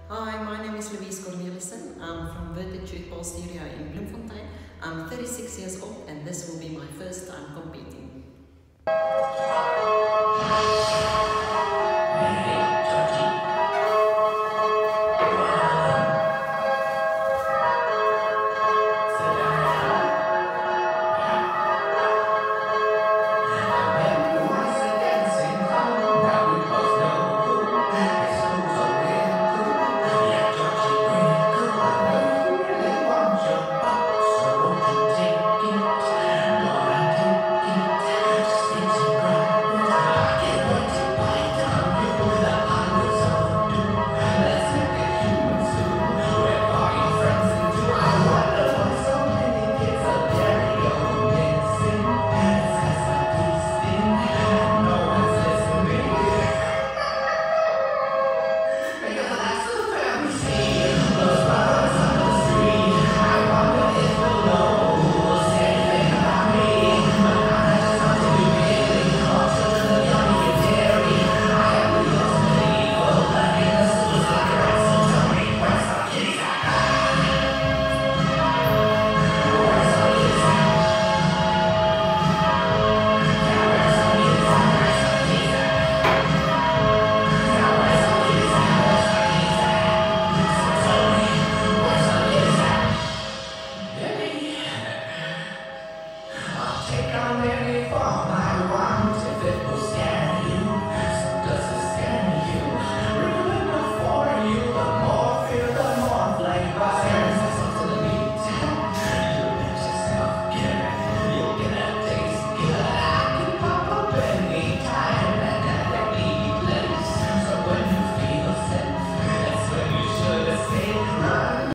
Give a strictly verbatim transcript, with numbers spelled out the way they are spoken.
Hi, my name is Louise Cornelissen. I'm from Vertitude Ball Studio in Bloemfontein. I'm thirty-six years old and this will be my first time competing.